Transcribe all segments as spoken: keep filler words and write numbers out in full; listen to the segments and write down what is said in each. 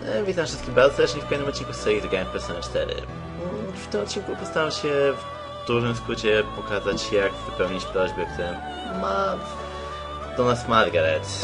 E, witam wszystkich bardzo serdecznie w kolejnym odcinku z serii The Game Persona cztery. W tym odcinku postaram się w dużym skrócie pokazać, jak wypełnić prośbę, którą ma do nas Margaret.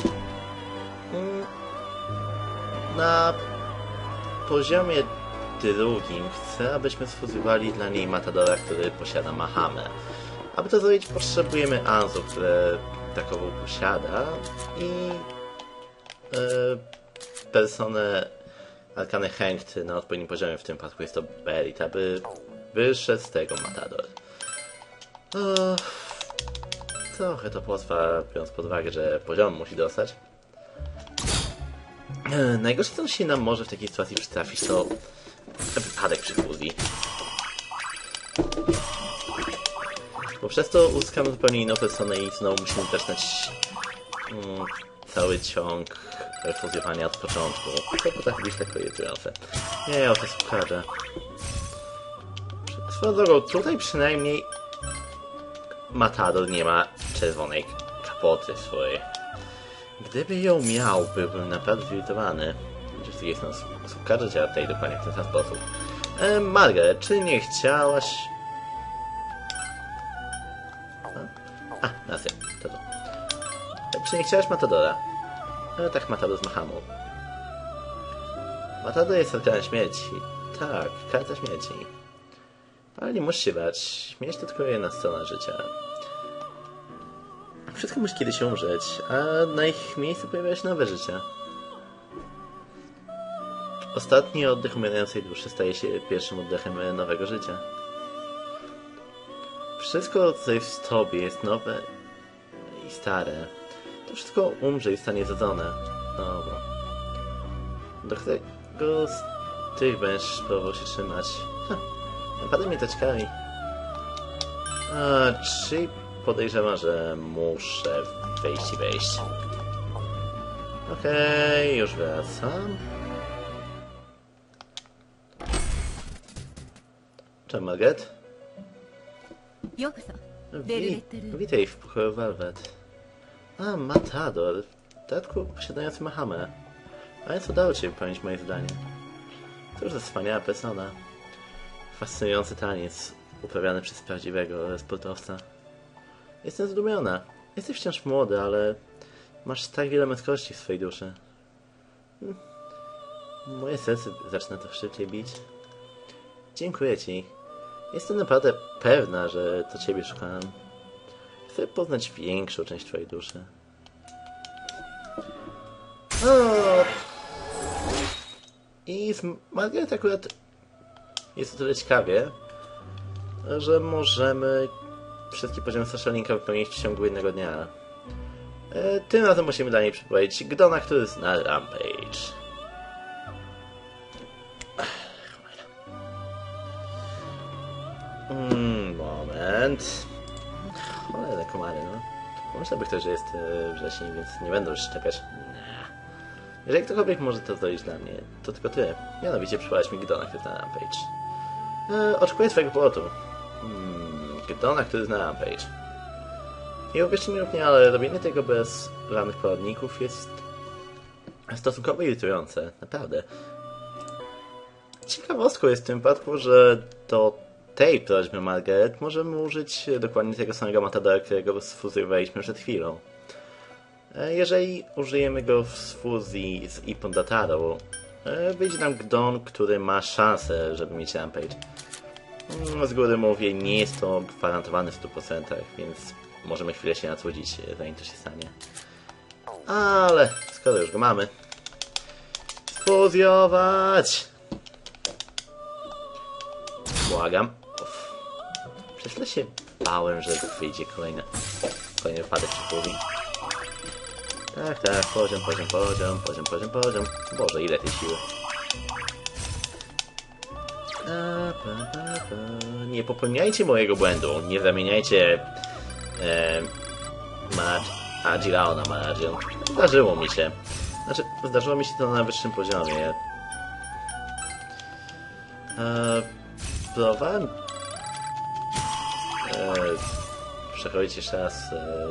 Na poziomie drugim chcę, abyśmy sfuzjowali dla niej Matadora, który posiada Mahamę. Aby to zrobić, potrzebujemy Anzu, które takową posiada, i e, personę Arkany Hengty na odpowiednim poziomie, w tym przypadku jest to Berit, aby wyszedł z tego Matador. O, trochę to potrwa, biorąc pod uwagę, że poziom musi dostać. E, najgorsze, co się nam może w takiej sytuacji przytrafić, to wypadek przy fuzji. Bo przez to uzyskamy zupełnie inną personę i znowu musimy zaczynać mm, cały ciąg fuzjowania od początku. To potrafi być tak irytujące. Nie, ja o to sprawdzę. Swoją drogą, tutaj przynajmniej Matador nie ma czerwonej kapoty swojej. Gdyby ją miał, byłbym naprawdę zirytowany. Z drugiej strony, każdy działa tutaj dokładnie w ten sam sposób. E, Margaret, czy nie chciałaś... A, racja, to to. Czy nie chciałaś Matadora? Ale tak, Matador z Mahamą. Matador jest arkanem śmierci. Tak, karta śmierci. Ale nie musisz się bać. Śmierć to tylko jedna strona życia. Wszystko musi kiedyś umrzeć, a na ich miejscu pojawia się nowe życie. Ostatni oddech umierającej duszy staje się pierwszym oddechem nowego życia. Wszystko, co jest w tobie, jest nowe i stare. To wszystko umrze i stanie zadzone. Dobra. Do którego z tych będziesz próbował się trzymać? Ha, napadaj mnie teczkami. A, czy podejrzewam, że muszę wejść i wejść. Okej, okay, już wracam. Cześć, Margaret. Wi witaj w pokoju Velvet. A, Matador. W dodatku posiadający Mahamę. A więc udało ci wypełnić moje zadanie. Cóż za wspaniała persona. Fascynujący taniec, uprawiany przez prawdziwego sportowca. Jestem zdumiona. Jesteś wciąż młody, ale masz tak wiele męskości w swojej duszy. Hm. Moje serce zaczyna to szybciej bić. Dziękuję ci. Jestem naprawdę pewna, że to ciebie szukałem. Chcę poznać większą część twojej duszy. O! I z Margaret akurat jest o tyle ciekawie, że możemy wszystkie poziomy Social Linka wypełnić w ciągu jednego dnia. E, tym razem musimy dla niej przypomnieć Gdona, który zna Rampage. Mm, moment. Cholera, komary, no. Pomyślał by ktoś, że jest e, wrzesień, więc nie będę już szczepiać. Nah. Jeżeli ktokolwiek może to zrobić dla mnie, to tylko ty. Mianowicie przywołać mi Gdona, który zna Rampage. E, oczekuję twojego powrotu. Hmm, Gdona, który zna Rampage. I uwierzcie mi lub nie, ale robienie tego bez żadnych poradników jest stosunkowo irytujące. Naprawdę. Ciekawostką jest w tym wypadku, że do tej prośby Margaret możemy użyć dokładnie tego samego Matadora, którego sfuzjowaliśmy przed chwilą. Jeżeli użyjemy go w fuzji z Ipondatarą, wyjdzie nam Gdon, który ma szansę, żeby mieć Rampage. Z góry mówię, nie jest to gwarantowane w stu procentach, więc możemy chwilę się nacudzić, zanim to się stanie. Ale skoro już go mamy, sfuzjować! Błagam. Uf. Przez chwilę się bałem, że wyjdzie kolejny, kolejny wypadek przy fuzji. Tak, tak, poziom, poziom, poziom, poziom, poziom, poziom. Boże, ile tej siły. Nie popełniajcie mojego błędu. Nie zamieniajcie e, Agilao na Maragion. Zdarzyło mi się. Znaczy, zdarzyło mi się to na wyższym poziomie. E, próbowałem e, przechodzić jeszcze raz e,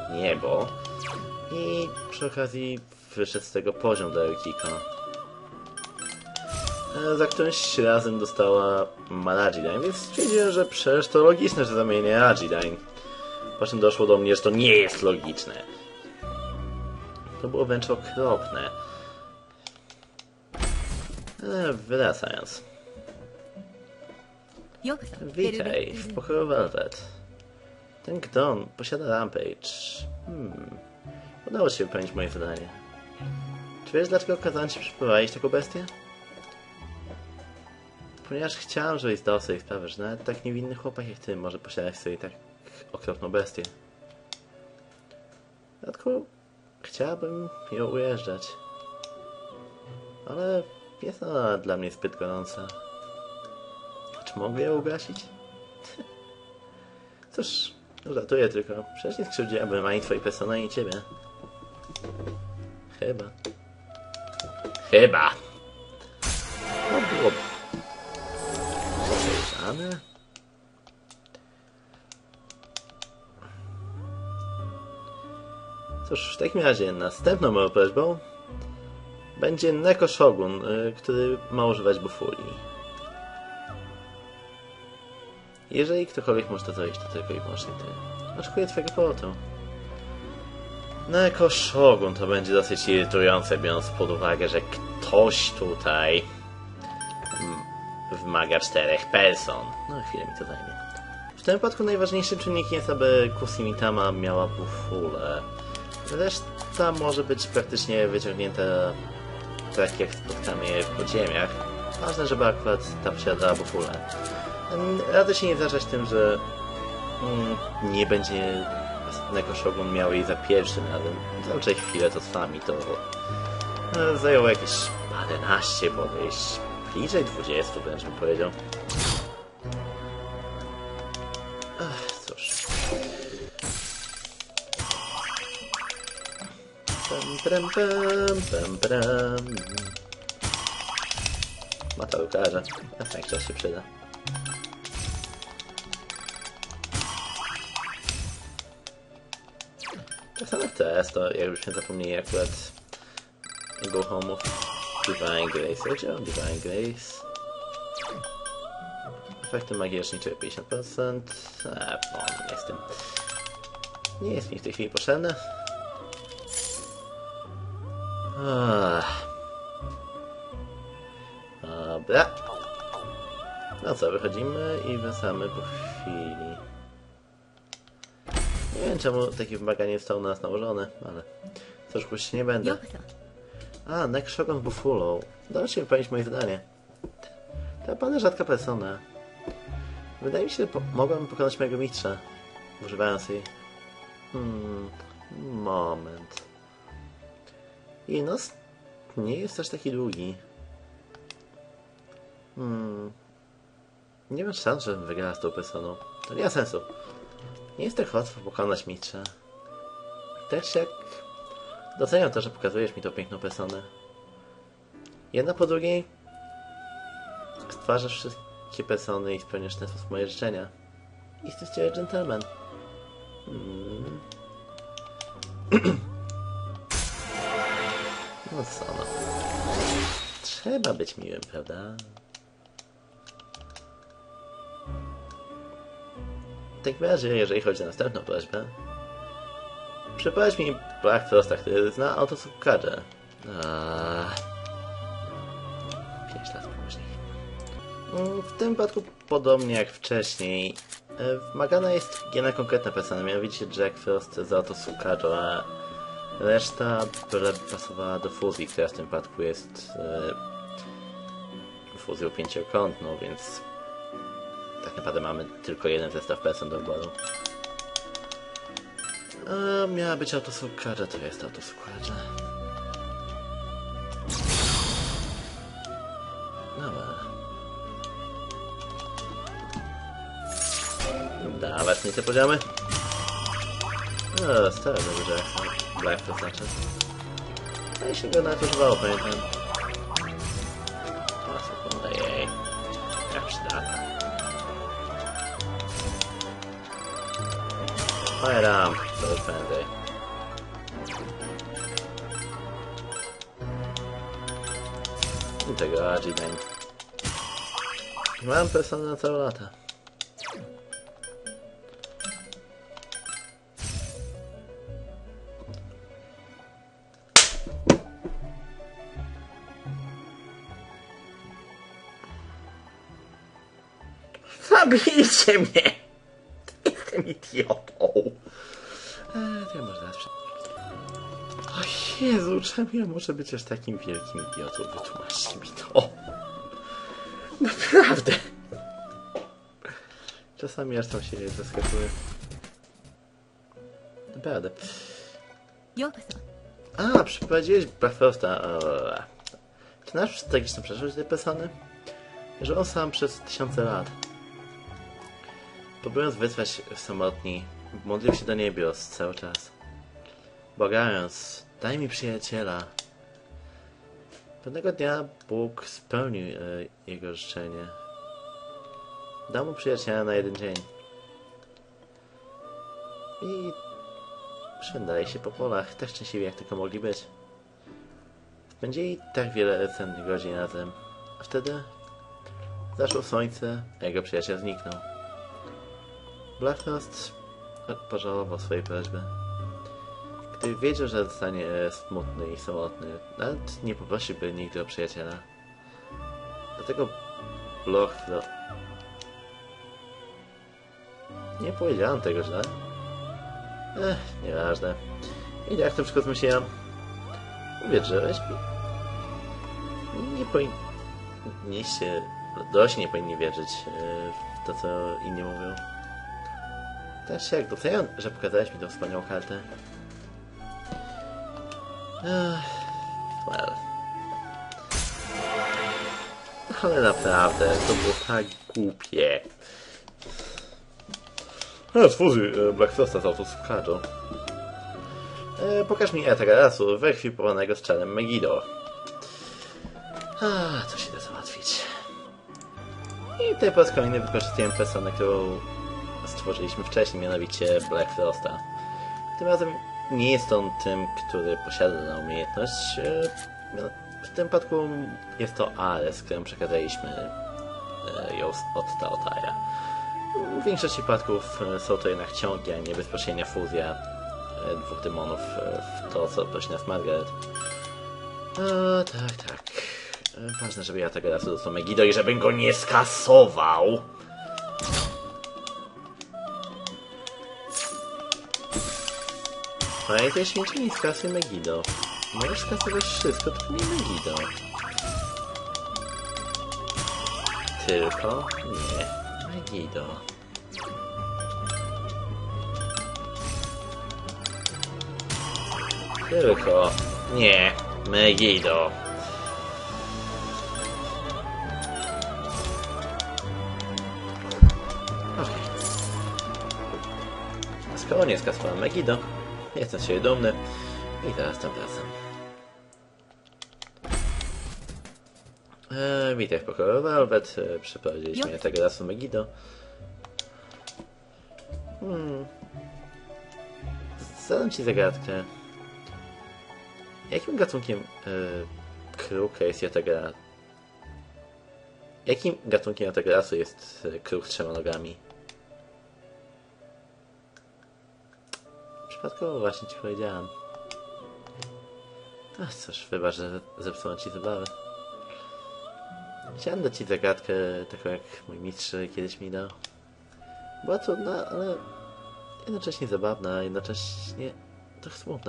niebo i przy okazji wyszedł z tego poziom do Eukiko. za którymś razem dostała Maragidine, więc stwierdziłem, że przecież to logiczne, że zamienię Aragidine. Po czym doszło do mnie, że to nie jest logiczne. To było wręcz okropne. E, wracając. Witaj w pokoju Velvet. Ten gnom posiada Rampage. Hmm. Udało się wypełnić moje zadanie. Czy wiesz, dlaczego kazałem ci przyprowadzić taką bestię? Ponieważ chciałem, żebyś zdał sobie sprawę, że nawet tak niewinny chłopak jak ty może posiadać sobie tak okropną bestię. W dodatku chciałabym ją ujeżdżać. Ale jest ona dla mnie zbyt gorąca. Czy mogę ją ugasić? Cóż, żartuję tylko. Przecież nie skrzywdziłabym ani twojej persony, ani ciebie. Chyba. Chyba. No było podejrzane. Cóż, w takim razie następną moją prośbą będzie Neko Shogun, który ma używać bufuli. Jeżeli ktokolwiek może to zrobić, to tylko i wyłącznie ty. Oczekuję twojego powrotu. Neko Shogun to będzie dosyć irytujące, biorąc pod uwagę, że ktoś tutaj wymaga czterech person. No, chwilę mi to zajmie. W tym wypadku najważniejszym czynnikiem jest, aby Kusimitama miała bufulę. Reszta może być praktycznie wyciągnięta tak jak spotkamy je w podziemiach. Ważne, żeby akurat ta posiadała bufulę. Radzę się nie zrażać tym, że mm, nie będzie Neko Shogun miał jej za pierwszym razem. Zazwyczaj chwilę to trwa mi to e, zajęło jakieś paręnaście podejść. Bliżej dwudziestu wręcz bym powiedział. Ach, cóż. Pem, pem, pem, pem, pem. Mata ukaże. Jasne, jak czas się przyda. Tak samo test, to jakbyśmy zapomnieli akurat go home'ów. Divine Grace. Ja chciałem Divine Grace. Efekty magicznicze pięćdziesiąt procent. Eee, on jest tym. Nie jest mi w tej chwili potrzebne. Ach. Dobra. No co, wychodzimy i wracamy po chwili. Nie wiem, czemu takie wymaganie zostało na nas nałożone, ale cóż, puścić nie będę. A, Neko Shogun Buffalo. Dało się wypełnić moje zadanie. Ta pana rzadka persona. Wydaje mi się, że po mogłam pokonać mojego mistrza, używając jej. Hmm, moment. Jej nos nie jest aż taki długi. Hmm. Nie mam szans, że wygrała z tą personą. To nie ma sensu. Nie jest tak łatwo pokonać mistrza. Też jak doceniam to, że pokazujesz mi tą piękną personę. Jedna po drugiej stwarzasz wszystkie persony i spełniasz w ten sposób moje życzenia. Jesteś ciebie gentleman. Hmm. No co no. Trzeba być miłym, prawda? W takim razie, jeżeli chodzi o następną prośbę, przyprowadź mi Black Frosta, który zna Autosukadę. Pięć lat później. W tym wypadku, podobnie jak wcześniej, wymagana jest jedna konkretna persona, mianowicie Jack Frost z Autosukadą, a reszta pasowała do fuzji, która w tym wypadku jest e, fuzją pięciokątną, więc tak naprawdę mamy tylko jeden zestaw person do wyboru. A miała być Autosukada, to jest Autosukada. Dobra. Dawać mi te poziomy. No, stary dobrze, jak sam Black to znaczy. A jeśli go nawet używało, pamiętam. O, sekunda, jej. Jak przydatna. Firearm, to jest prędzej. I tego Aragidine. Mam personę na całe lata. Zabijcie mnie! Jestem idiotą. Eee, to ja może zaraz... O Jezu, czemu ja muszę być aż takim wielkim idiotą? Wytłumaczcie mi to. Naprawdę. Czasami aż tam się zaskakuje. Naprawdę. A, przyprowadziłeś Bifrosta. Czy nasz strategiczny przeszłość tej persony? Że on sam przez tysiące lat, próbując wytrwać samotni, modlił się do niebios cały czas, błagając, daj mi przyjaciela. Pewnego dnia Bóg spełnił e, jego życzenie. Dał mu przyjaciela na jeden dzień. I szwendali się po polach, tak szczęśliwi jak tylko mogli być. Spędzili tak wiele cennych godzin razem, a wtedy zaszło słońce, a jego przyjaciel zniknął. Blackfrost pożałował swojej prośby. Gdy wiedział, że zostanie smutny i samotny, nawet nie poprosiłby nigdy o przyjaciela. Dlatego Blackfrost... Nie powiedziałem tego źle. Ech, nieważne. I jak to wszystko zmyśliłem? Uwierzyłeś mi? Nie powinniście... Dorośli nie powinni wierzyć w to, co inni mówią. Też jak doceniam, że pokazałeś mi tą wspaniałą kartę. Ech, well. Ale naprawdę, to było tak głupie. A, z fuzji Blackfrosta z autoskarżą. E, pokaż mi Eterarasu wyekwipowanego z czarem Megiddo. A, to się da załatwić. I tutaj po raz kolejny wykorzystujemy personę, którą stworzyliśmy wcześniej, mianowicie Blackfrosta. Tym razem nie jest on tym, który posiada daną umiejętność. W tym przypadku jest to Ares, którym przekazaliśmy ją od Taotaya. W większości przypadków są to jednak ciągi, a nie bezpośrednia fuzja dwóch demonów w to, co prosi nas Margaret. O, tak, tak. Ważne, żeby ja tego razu dostał Megiddo i żebym go nie skasował. Pamiętaj, śmieci nie skasuj Megiddo. Możesz skasować wszystko, tylko nie Megiddo. Tylko nie Megiddo. Tylko nie Megiddo. Skoro nie skasowałem Megiddo, jestem z siebie dumny i teraz tam wracam. Eee, witaj w pokoju Velvet, eee, przeprowadziliśmy tego razu Megiddo. Hmm. Zadam ci zagadkę. Jakim gatunkiem eee, kruka jest Yatagarasu? Jakim gatunkiem Yatagarasu jest e, kruk z trzema nogami? Przypadkowo właśnie ci powiedziałem. Ach, cóż, wybacz, że zepsułem ci zabawę. Chciałem dać ci zagadkę, taką jak mój mistrz kiedyś mi dał. Była trudna, ale jednocześnie zabawna, a jednocześnie trochę smutna.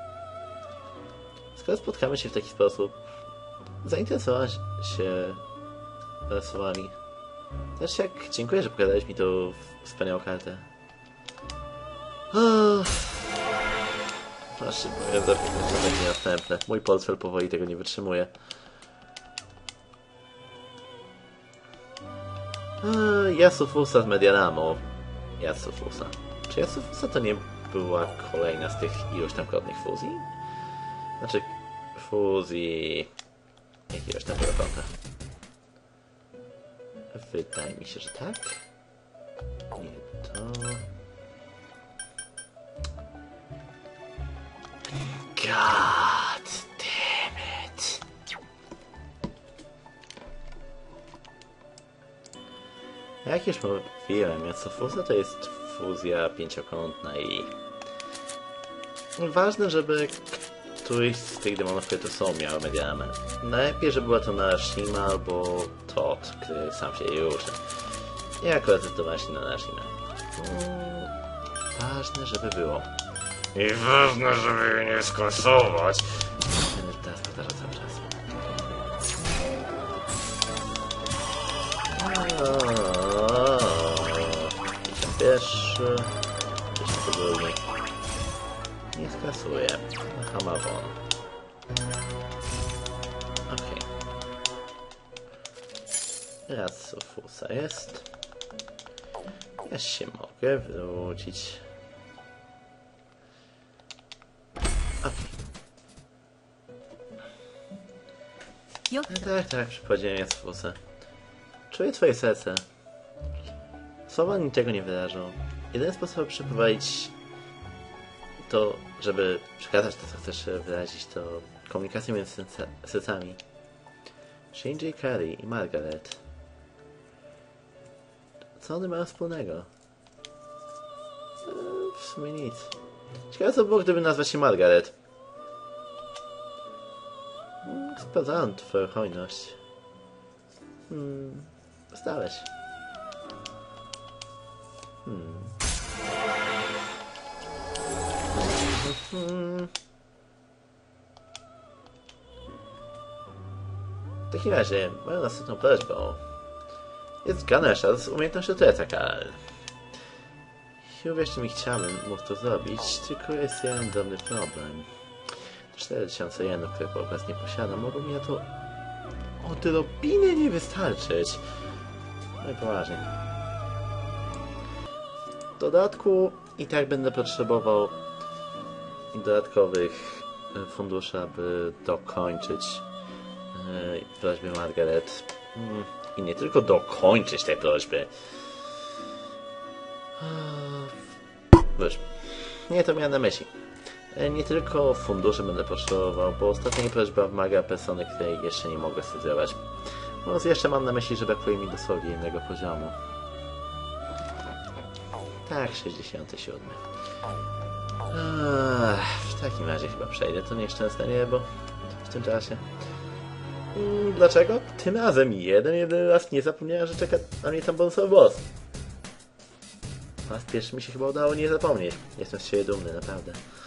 Skoro spotkamy się w taki sposób, zainteresowałaś się rysunkami. Też jak dziękuję, że pokazałeś mi tą wspaniałą kartę. Proszę, bo to będzie następne. Mój portfel powoli tego nie wytrzymuje. Yasufusa z Medianamo. Yasufusa. Czy Yasufusa to nie była kolejna z tych iluś tam krotnych fuzji? Znaczy, fuzji... jakiegoś tam kąta. Wydaje mi się, że tak. Nie to... God damn it. Jak już mówiłem, Miastofuza to jest fuzja pięciokątna i ważne, żeby któryś z tych demonów, które tu są, miał Mediamen. Najlepiej, żeby była to Narashima albo Tot, który sam się jej uczy. I akurat zdecydowałem się na Narashima. Hmm, ważne, żeby było. I ważne, żeby jej nie skasować. Będę teraz powtarzał cały czas. Idziemy pierwszy. Jeszcze drugi. Nie skasuję. Hamawon. Okej. Okay. Raz Fusa jest. Ja się mogę wrócić. Okay. Tak, tak, przychodziłem jest Fusa. Czuję twoje serce. Słowa niczego nie wyrażą. Jedyny sposób, aby przeprowadzić to, żeby przekazać to, co chcesz wyrazić, to komunikacja między serca, sercami. Shinji, Kari i Margaret. Co one mają wspólnego? Eee, w sumie nic. Ciekawe co było, gdyby nazwać się Margaret. Hmm, sprawdzałem twoją hojność. Hmm, stałeś. Hmm. Hmm. W takim razie, moją następną prośbą jest Ganesha z umiejętnością Trecaka. I uwierzcie mi, chciałbym móc to zrobić, tylko jest jeden drobny problem. cztery tysiące jenów, które obecnie posiadam, mogą mi na to odrobinę nie wystarczyć. No i poważnie. W dodatku i tak będę potrzebował dodatkowych funduszy, aby dokończyć yy, prośbę Margaret. Yy, I nie tylko dokończyć tej prośby. Yy, wiesz, nie to miałem na myśli. Yy, nie tylko funduszy będę potrzebował, bo ostatnia prośba wymaga persony, której jeszcze nie mogę studiować. Oraz jeszcze mam na myśli, że brakuje mi dosłownie jednego poziomu. Tak, sześćdziesiąty siódmy. Ech, w takim razie chyba przejdę to nieszczęsne niebo w tym czasie. Hmm, dlaczego? Tym razem jeden, jeden raz nie zapomniałem, że czeka na mnie tam bonusowy boss. A z pierwszym mi się chyba udało nie zapomnieć. Jestem z siebie dumny, naprawdę.